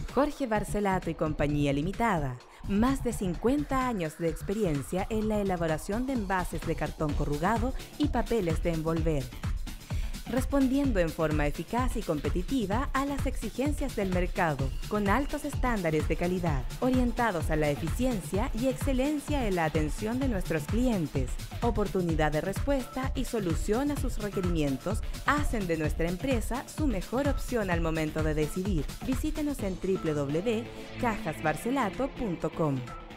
Jorge Barcelato y Compañía Limitada. Más de 50 años de experiencia en la elaboración de envases de cartón corrugado y papeles de envolver, respondiendo en forma eficaz y competitiva a las exigencias del mercado, con altos estándares de calidad, orientados a la eficiencia y excelencia en la atención de nuestros clientes. Oportunidad de respuesta y solución a sus requerimientos hacen de nuestra empresa su mejor opción al momento de decidir. Visítenos en www.cajasbarcelato.com.